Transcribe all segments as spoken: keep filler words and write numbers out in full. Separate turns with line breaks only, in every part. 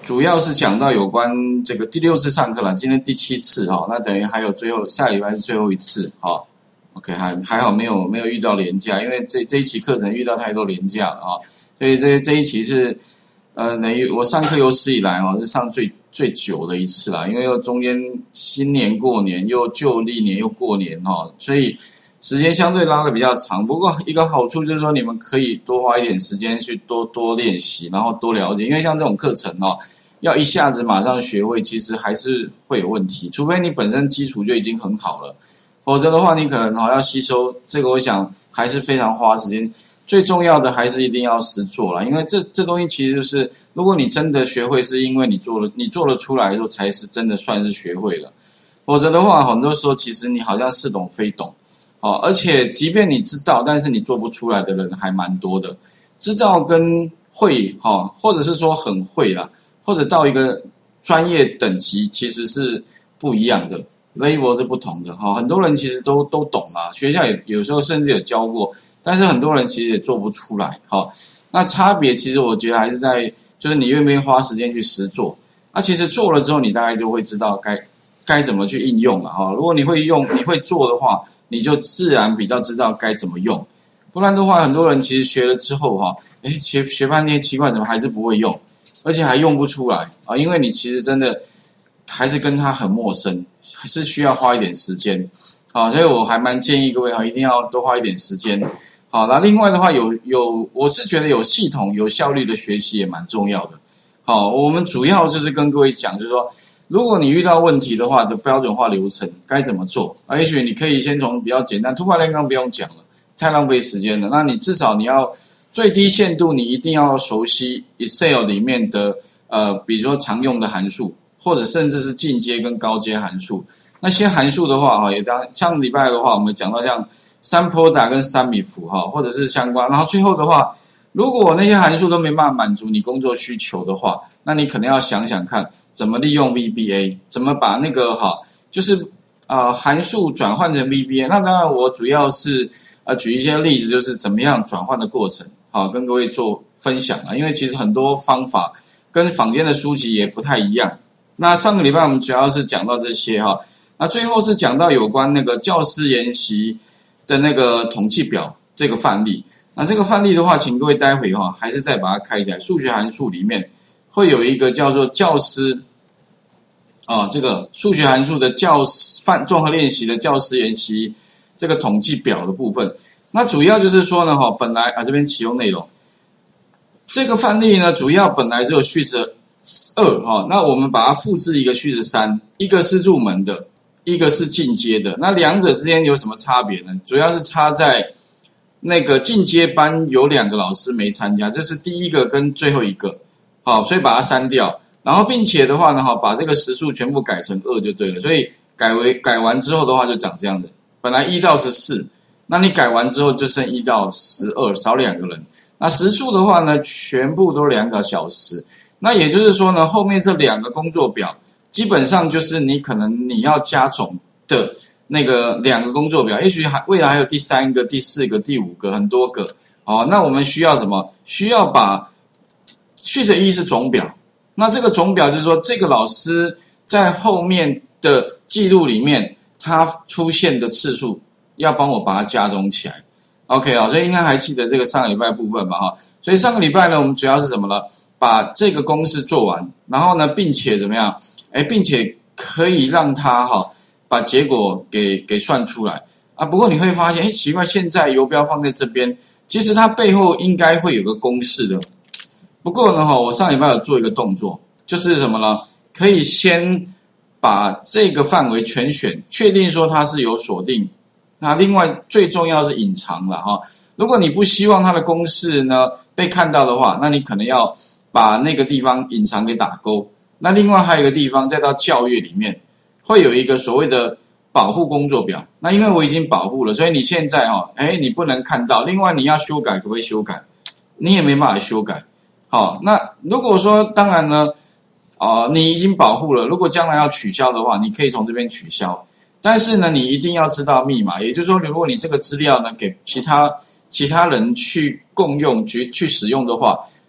主要是讲到有关这个第六次上课了，今天第七次哈、哦，那等于还有最后下礼拜是最后一次哈、哦。OK， 还还好没有没有遇到连假，因为这这一期课程遇到太多连假了啊、哦，所以这这一期是呃等于我上课有史以来哈、哦、是上最最久的一次啦，因为又中间新年过年又旧历年又过年哈、哦，所以时间相对拉的比较长。不过一个好处就是说你们可以多花一点时间去多多练习，然后多了解，因为像这种课程哦。要一下子马上学会，其实还是会有问题，除非你本身基础就已经很好了，否则的话，你可能哈要吸收这个，我想还是非常花时间。最重要的还是一定要实做啦，因为这这东西其实就是，如果你真的学会，是因为你做了，你做了出来的时候，才是真的算是学会了。否则的话，很多时候其实你好像似懂非懂，哦，而且即便你知道，但是你做不出来的人还蛮多的。知道跟会哈，或者是说很会啦。或者到一个专业等级其实是不一样的 ，level 是不同的哈。很多人其实都都懂啦，学校也有时候甚至有教过，但是很多人其实也做不出来哈。那差别其实我觉得还是在，就是你愿不愿意花时间去实做。那其实做了之后，你大概就会知道该该怎么去应用了哈。如果你会用，你会做的话，你就自然比较知道该怎么用。不然的话，很多人其实学了之后哈，哎，学学半天奇怪，怎么还是不会用？而且还用不出来啊，因为你其实真的还是跟他很陌生，还是需要花一点时间，好，所以我还蛮建议各位哈，一定要多花一点时间。好，那另外的话有有，我是觉得有系统、有效率的学习也蛮重要的。好，我们主要就是跟各位讲，就是说，如果你遇到问题的话的标准化流程该怎么做啊？也许你可以先从比较简单，突发炼钢不用讲了，太浪费时间了。那你至少你要。最低限度，你一定要熟悉 Excel 里面的呃，比如说常用的函数，或者甚至是进阶跟高阶函数。那些函数的话，哈，也当像礼拜的话，我们讲到像三 Proda 跟三米符哈，或者是相关。然后最后的话，如果那些函数都没办法满足你工作需求的话，那你可能要想想看，怎么利用 V B A， 怎么把那个哈，就是啊、呃、函数转换成 V B A。那当然，我主要是呃举一些例子，就是怎么样转换的过程。好，跟各位做分享啊，因为其实很多方法跟坊间的书籍也不太一样。那上个礼拜我们主要是讲到这些哈，那最后是讲到有关那个教师研习的那个统计表这个范例。那这个范例的话，请各位待会哈还是再把它开起来。数学函数里面会有一个叫做教师啊，这个数学函数的教师范综合练习的教师研习这个统计表的部分。那主要就是说呢，哈，本来啊这边启用内容，这个范例呢，主要本来只有序值二哈，那我们把它复制一个序值三，一个是入门的，一个是进阶的。那两者之间有什么差别呢？主要是差在那个进阶班有两个老师没参加，这是第一个跟最后一个，好，所以把它删掉。然后并且的话呢，哈，把这个时数全部改成二就对了。所以改为改完之后的话，就长这样的，本来一到十四。那你改完之后就剩一到十二，少两个人。那时数的话呢，全部都两个小时。那也就是说呢，后面这两个工作表，基本上就是你可能你要加总的那个两个工作表，也许还未来还有第三个、第四个、第五个，很多个。哦，那我们需要什么？需要把序值一是总表。那这个总表就是说，这个老师在后面的记录里面，他出现的次数。要帮我把它加总起来 ，OK 啊、哦，所以应该还记得这个上个礼拜部分吧哈。所以上个礼拜呢，我们主要是什么呢？把这个公式做完，然后呢，并且怎么样？哎，并且可以让它哈把结果给给算出来啊。不过你会发现，哎，奇怪，现在游标放在这边，其实它背后应该会有个公式的。不过呢，哈，我上礼拜有做一个动作，就是什么呢？可以先把这个范围全选，确定说它是有锁定。那另外最重要是隐藏了哈，如果你不希望它的公式呢被看到的话，那你可能要把那个地方隐藏给打勾。那另外还有一个地方，再到校阅里面会有一个所谓的保护工作表。那因为我已经保护了，所以你现在哈，哎，你不能看到。另外你要修改可不可以修改？你也没办法修改。好，那如果说当然呢，啊、呃，你已经保护了，如果将来要取消的话，你可以从这边取消。但是呢，你一定要知道密码，也就是说，如果你这个资料呢给其他其他人去共用、去去使用的话，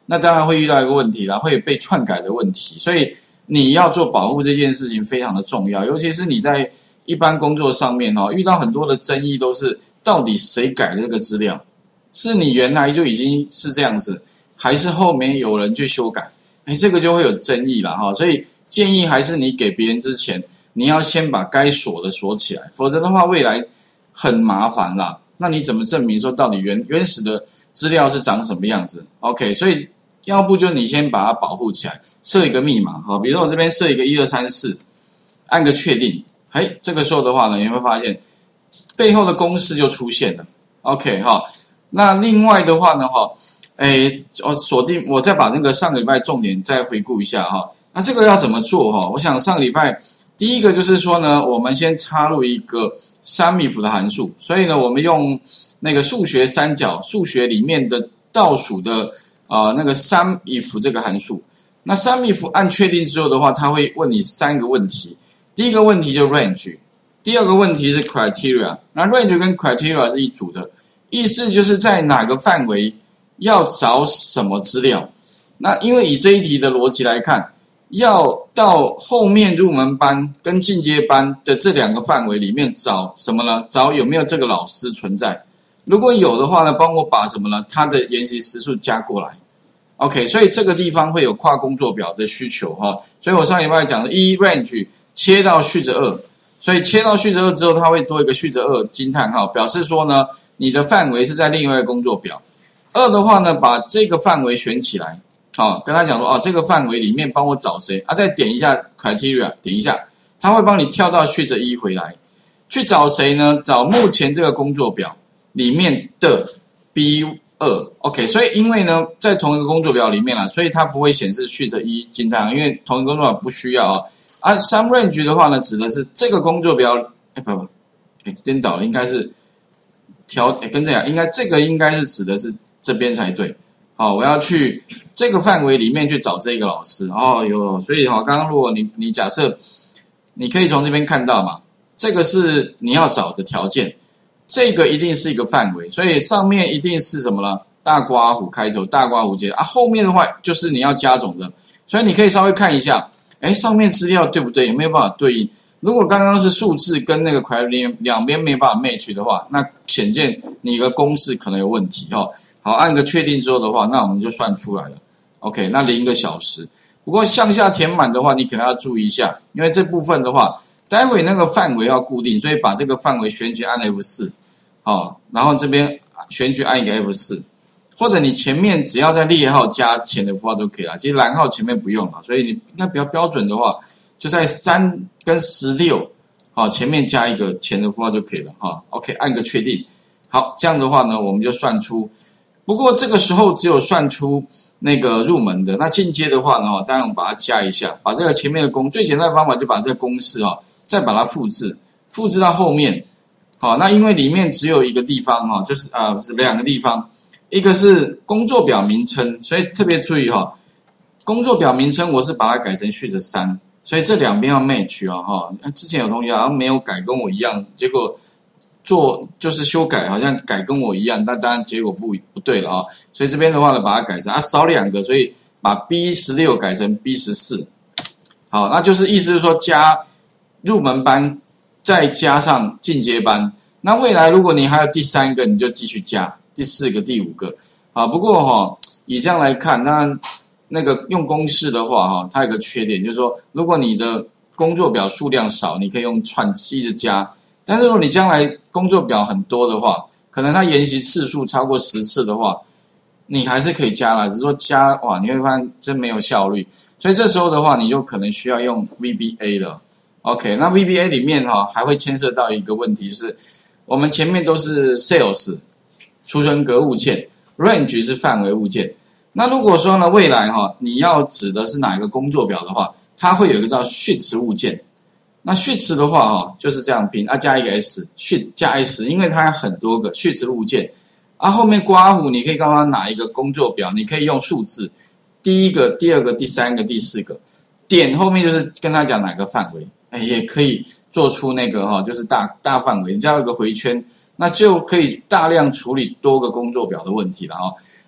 那当然会遇到一个问题啦，会被篡改的问题。所以你要做保护这件事情非常的重要，尤其是你在一般工作上面哦，遇到很多的争议都是到底谁改的这个资料，是你原来就已经是这样子，还是后面有人去修改？哎，这个就会有争议了哈。所以建议还是你给别人之前，你要先把该锁的锁起来，否则的话未来很麻烦啦。那你怎么证明说到底原原始的资料是长什么样子 ？OK， 所以要不就你先把它保护起来，设一个密码哈，比如说我这边设一个一二三四，按个确定，哎，这个时候的话呢，你会发现背后的公式就出现了 ，OK 哈。那另外的话呢哈，哎，我锁定，我再把那个上个礼拜重点再回顾一下哈。那这个要怎么做哈？我想上个礼拜第一个就是说呢，我们先插入一个 SUMIF 的函数，所以呢，我们用那个数学三角数学里面的倒数的啊、呃、那个 SUMIF 这个函数。那 SUMIF 按确定之后的话，它会问你三个问题。第一个问题就 range， 第二个问题是 criteria。那 range 跟 criteria 是一组的，意思就是在哪个范围要找什么资料。那因为以这一题的逻辑来看，要到后面入门班跟进阶班的这两个范围里面找什么呢？找有没有这个老师存在。如果有的话呢，帮我把什么呢？他的研习时数加过来。OK， 所以这个地方会有跨工作表的需求哈。所以我上礼拜讲的一 range 切到序则二，所以切到序则二之后，它会多一个序则二惊叹号，表示说呢，你的范围是在另外一个工作表。二的话呢，把这个范围选起来。好、哦，跟他讲说，哦，这个范围里面帮我找谁啊？再点一下 criteria， 点一下，他会帮你跳到序则一回来，去找谁呢？找目前这个工作表里面的 B 二 ，OK。所以因为呢，在同一个工作表里面啦，所以它不会显示序则一惊叹号，因为同一个工作表不需要啊。啊 ，sum range 的话呢，指的是这个工作表，哎不不，哎颠倒了，应该是调，哎跟这样，应该这个应该是指的是这边才对。好，我要去这个范围里面去找这个老师。哦哟，所以哈，刚刚如果你你假设，你可以从这边看到嘛，这个是你要找的条件，这个一定是一个范围，所以上面一定是什么呢？大括弧开头，大括弧结啊，后面的话就是你要加总的，所以你可以稍微看一下，哎，上面资料对不对？有没有办法对应？如果刚刚是数字跟那个 criteria 两边没办法 match 的话，那显见你的公式可能有问题哈。好，按个确定之后的话，那我们就算出来了。OK， 那零个小时。不过向下填满的话，你可能要注意一下，因为这部分的话，待会那个范围要固定，所以把这个范围选举按 F 四， 好，然后这边选举按一个 F 四， 或者你前面只要在列号加前的符号都可以啦。其实栏号前面不用啦，所以你应该比较标准的话，就在三跟十六，好，前面加一个前的符号就可以了哈。OK， 按个确定。好，这样的话呢，我们就算出。不过这个时候只有算出那个入门的，那进阶的话呢，当然我们把它加一下，把这个前面的公最简单的方法就把这个公式哈，再把它复制，复制到后面。好，那因为里面只有一个地方哈，就是啊、呃、是两个地方，一个是工作表名称，所以特别注意哈，工作表名称我是把它改成序则三，所以这两边要 match 啊哈。之前有同学好像没有改，跟我一样，结果。做就是修改，好像改跟我一样，但当然结果不不对了啊、哦，所以这边的话呢，把它改成啊少两个，所以把 B 十六 改成 B 十四， 好，那就是意思是说加入门班，再加上进阶班，那未来如果你还有第三个，你就继续加第四个、第五个，啊，不过哈、哦，以这样来看，那那个用公式的话哈、哦，它有个缺点，就是说如果你的工作表数量少，你可以用串一直加。但是如果你将来工作表很多的话，可能它研习次数超过十次的话，你还是可以加啦，只是说加哇，你会发现真没有效率。所以这时候的话，你就可能需要用 V B A 了。OK， 那 V B A 里面哈、哦、还会牵涉到一个问题，就是我们前面都是 sales 储存格物件 ，range 是范围物件。那如果说呢，未来哈、哦、你要指的是哪一个工作表的话，它会有一个叫序词物件。那序词的话哈，就是这样拼啊，加一个 s， 序加 s， 因为它有很多个序词物件啊，后面括弧你可以告诉他哪一个工作表，你可以用数字，第一个、第二个、第三个、第四个，点后面就是跟他讲哪个范围，哎，也可以做出那个哈，就是大大范围，你只要有个回圈，那就可以大量处理多个工作表的问题了哈。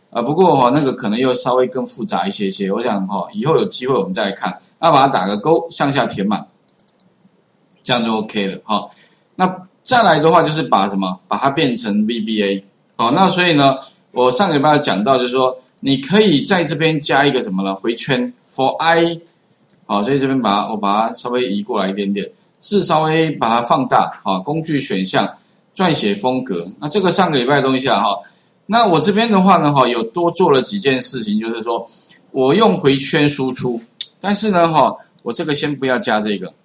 啊，不过哈、哦、那个可能又稍微更复杂一些些，我想哈、哦、以后有机会我们再来看，那把它打个勾，向下填满，这样就 OK 了哈、哦。那再来的话就是把什么，把它变成 V B A 哦，那所以呢，我上个礼拜有讲到就是说，你可以在这边加一个什么呢？回圈 for I， 好、哦，所以这边把它我把它稍微移过来一点点，字稍微把它放大，好、哦，工具选项。撰写风格，那这个上个礼拜的东西啊哈，那我这边的话呢哈，有多做了几件事情，就是说我用回圈输出，但是呢哈，我这个先不要加这个，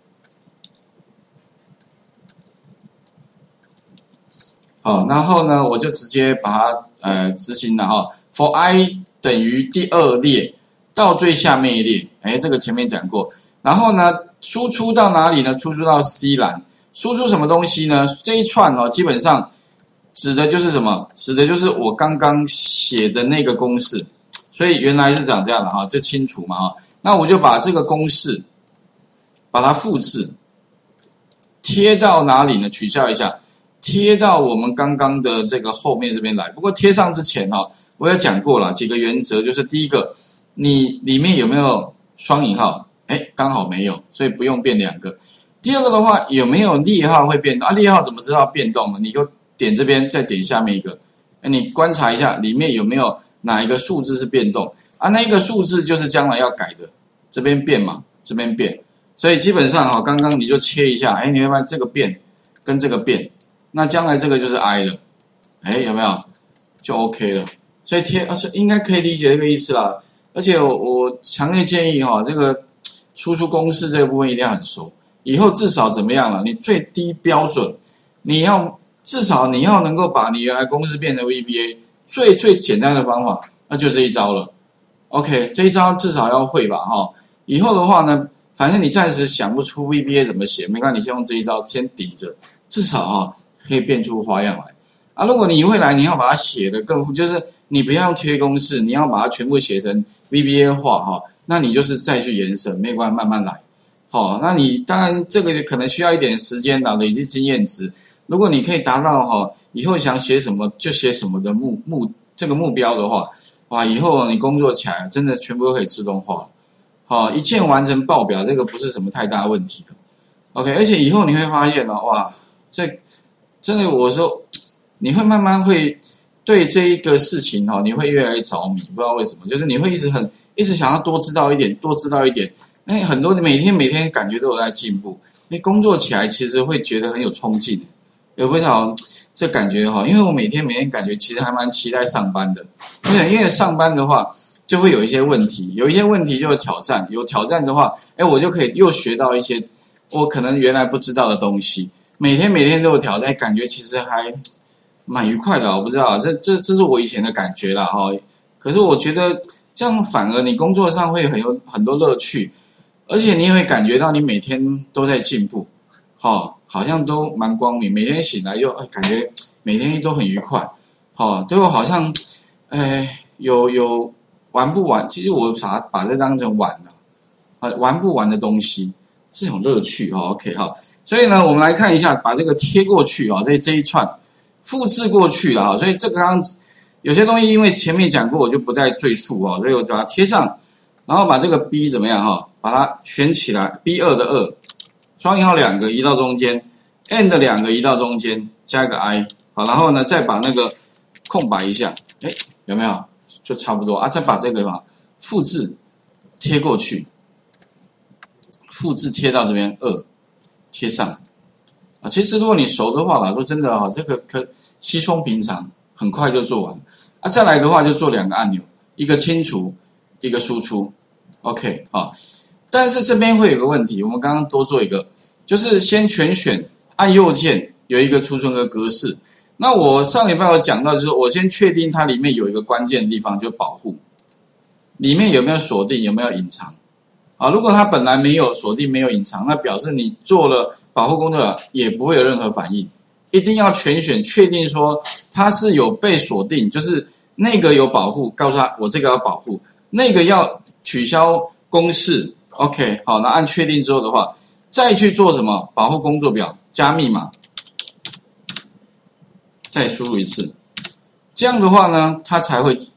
好，然后呢我就直接把它呃执行了哈 ，for I 等于第二列到最下面一列，哎，这个前面讲过，然后呢输出到哪里呢？输出到 C 栏。输出什么东西呢？这一串哦，基本上指的就是什么？指的就是我刚刚写的那个公式。所以原来是长这样的哈，这清楚嘛哈？那我就把这个公式把它复制，贴到哪里呢？取消一下，贴到我们刚刚的这个后面这边来。不过贴上之前哈，我有讲过了几个原则，就是第一个，你里面有没有双引号？哎，刚好没有，所以不用变两个。第二个的话，有没有列号会变动啊？列号怎么知道变动呢？你就点这边，再点下面一个，你观察一下里面有没有哪一个数字是变动啊？那一个数字就是将来要改的，这边变嘛，这边变，所以基本上哈，刚刚你就切一下，哎，你会发现这个变跟这个变，那将来这个就是 I 了，哎，有没有？就 OK 了。所以贴，而且应该可以理解这个意思啦。而且我我强烈建议哈，这个输出公式这个部分一定要很熟。以后至少怎么样了？你最低标准，你要至少你要能够把你原来公式变成 V B A， 最最简单的方法，那就这一招了。OK， 这一招至少要会吧，哈。以后的话呢，反正你暂时想不出 V B A 怎么写，没关系，你先用这一招先顶着，至少啊可以变出花样来。啊，如果你未来你要把它写得更复，就是你不要用贴公式，你要把它全部写成 V B A 化哈，那你就是再去延伸，没关系，慢慢来。好，那你当然这个可能需要一点时间的累积经验值。如果你可以达到哈，以后想写什么就写什么的目目这个目标的话，哇，以后你工作起来真的全部都可以自动化。好，一键完成报表，这个不是什么太大问题的。OK， 而且以后你会发现哦，哇，这真的我说你会慢慢会对这一个事情哈，你会越来越着迷，不知道为什么，就是你会一直很一直想要多知道一点，多知道一点。哎，很多每天每天感觉都有在进步，哎，工作起来其实会觉得很有冲劲，有不少这感觉哈，因为我每天每天感觉其实还蛮期待上班的，因为因为上班的话就会有一些问题，有一些问题就有挑战，有挑战的话，哎，我就可以又学到一些我可能原来不知道的东西，每天每天都有挑战，感觉其实还蛮愉快的，我不知道，这这这是我以前的感觉啦哈，可是我觉得这样反而你工作上会很有很多乐趣。而且你也会感觉到你每天都在进步，好，好像都蛮光明。每天醒来又哎，感觉每天都很愉快，好，对我好像，哎，有有玩不完。其实我把把这当成玩了，啊，玩不完的东西，这种乐趣哈。OK 哈，所以呢，我们来看一下，把这个贴过去啊，这这一串复制过去了哈。所以这个刚有些东西因为前面讲过，我就不再赘述啊，所以我把它贴上，然后把这个 B 怎么样哈？把它选起来 ，B 二 的二，双引号两个移到中间 ，N 的两个移到中间，加一个 I， 好，然后呢再把那个空白一下，哎，有没有？就差不多啊，再把这个嘛复制贴过去，复制贴到这边二，贴上啊。其实如果你熟的话啦，说真的哈，这个可稀松平常，很快就做完啊。再来的话就做两个按钮，一个清除，一个输出 ，OK 啊。但是这边会有个问题，我们刚刚多做一个，就是先全选，按右键有一个储存个格式。那我上礼拜有讲到，就是我先确定它里面有一个关键的地方，就保护，里面有没有锁定，有没有隐藏啊？如果它本来没有锁定，没有隐藏，那表示你做了保护工作也不会有任何反应。一定要全选，确定说它是有被锁定，就是那个有保护，告诉他我这个要保护，那个要取消公式。OK， 好，那按确定之后的话，再去做什么？保护工作表加密码，再输入一次，这样的话呢，它才会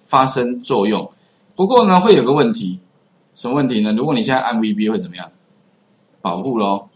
发生作用。不过呢，会有个问题，什么问题呢？如果你现在按 V B A 会怎么样？保护咯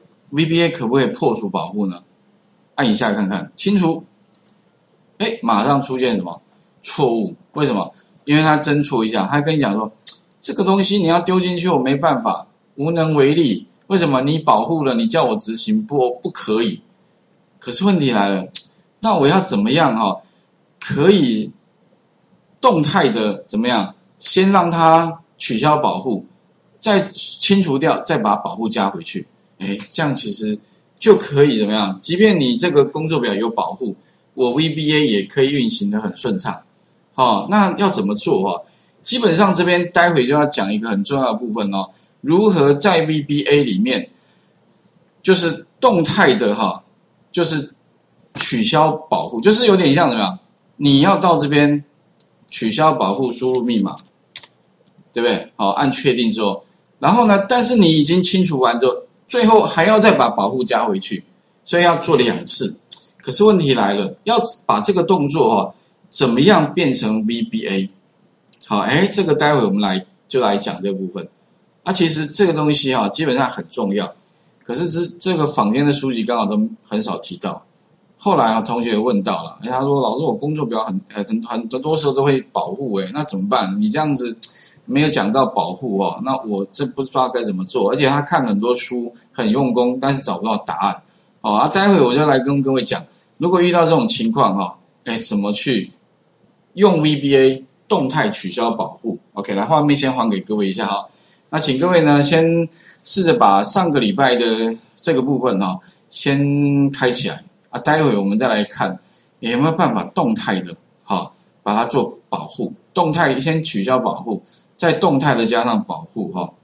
V B A 可不可以破除保护呢？按一下看看，清除。哎，马上出现什么错误？为什么？因为他侦错一下，他跟你讲说，这个东西你要丢进去，我没办法，无能为力。为什么？你保护了，你叫我执行不不可以？可是问题来了，那我要怎么样哈、哦？可以动态的怎么样？先让它取消保护，再清除掉，再把保护加回去。哎，这样其实就可以怎么样？即便你这个工作表有保护，我 V B A 也可以运行得很顺畅。哦，那要怎么做哦？基本上这边待会就要讲一个很重要的部分哦，如何在 V B A 里面，就是动态的哈，就是取消保护，就是有点像怎么样？你要到这边取消保护，输入密码，对不对？好，按确定之后，然后呢，但是你已经清除完之后，最后还要再把保护加回去，所以要做两次。可是问题来了，要把这个动作哈。怎么样变成 V B A？ 好，哎，这个待会我们来就来讲这个部分。啊，其实这个东西哈、啊，基本上很重要，可是这这个坊间的书籍刚好都很少提到。后来啊，同学问到了，哎，他说老师，我工作表很很很多时候都会保护，哎，那怎么办？你这样子没有讲到保护哦，那我这不知道该怎么做。而且他看很多书，很用功，但是找不到答案。好啊，待会我就来跟各位讲，如果遇到这种情况哈、哦，哎，怎么去用 V B A 动态取消保护 ？OK， 来画面先还给各位一下哈。那请各位呢，先试着把上个礼拜的这个部分哈，先开起来啊。待会我们再来看有没有办法动态的哈，把它做保护。动态先取消保护，再动态的加上保护哈。